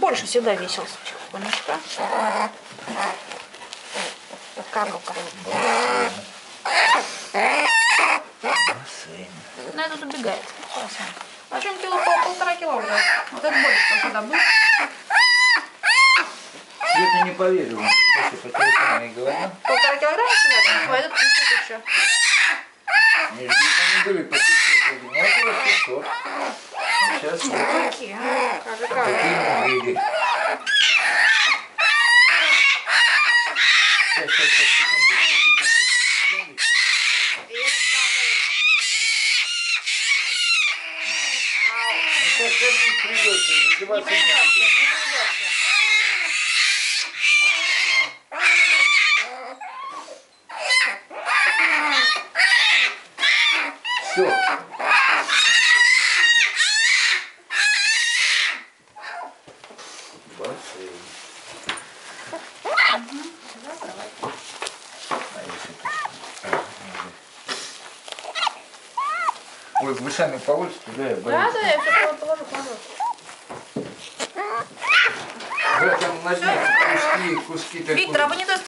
больше всегда весил. Секундочку. Какалка. Ну, этот убегает. А чем полтора килограмма? Вот это больше сюда был. Света не поверила, если по телефону ей говорил. 1,5 килограмма сюда? А этот 500 еще. Нет, не были по 500, ну около 500. Сейчас вот Какие, а? Кажи, такие медведи. Сейчас, секундочку. Сейчас кормить придется, издеваться не придется. Все. Бассейн. Ой, вы сами положите, да, я боюсь. Да, я все положу. В этом на дне куски такой. Виктор, а вы не